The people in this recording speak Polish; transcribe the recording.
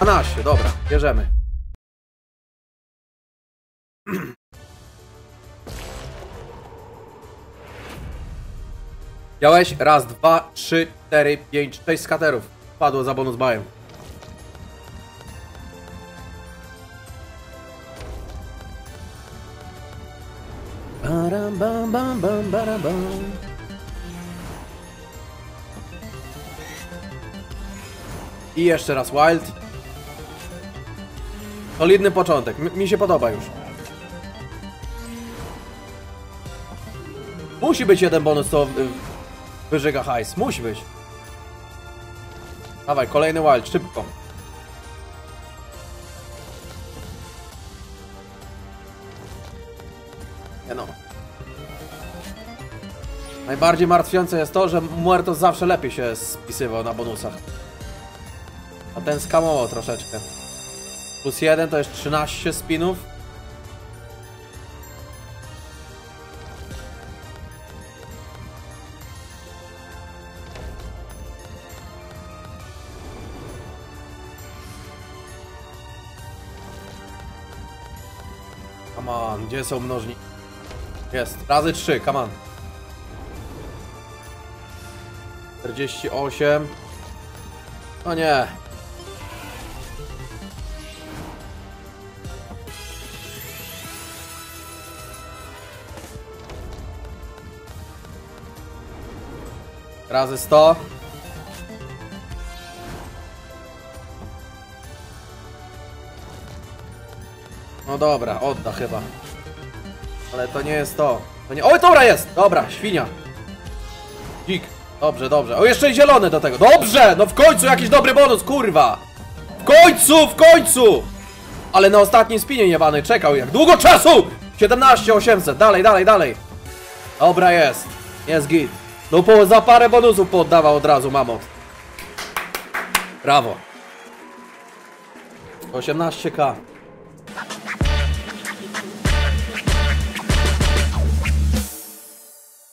12, dobra, bierzemy. Miałeś? Raz, 2, 3, 4, 5, 6 skaterów. Padło za bonus bajem. I jeszcze raz wild. Solidny początek. Mi się podoba już. Musi być jeden bonus, co wyżyga hajs. Musi być. Dawaj, kolejny wild, szybko. Nie no. Najbardziej martwiące jest to, że Muertos zawsze lepiej się spisywał na bonusach. A ten skamował troszeczkę. Plus 1 to jest 13 spinów. Come on, gdzie są mnożniki? Jest, razy 3, come on. 48. No nie. Razy 100. No dobra, odda chyba. Ale to nie jest to. To nie... Oj, dobra jest! Dobra, świnia. Dzik. Dobrze, dobrze. O, jeszcze i zielony do tego. Dobrze! No w końcu jakiś dobry bonus, kurwa! W końcu, w końcu! Ale na ostatnim spinie jebany czekał jak długo czasu! 17800, dalej, dalej, dalej. Dobra jest. Jest git. No za parę bonusów poddawał od razu mamot. Brawo. 18k.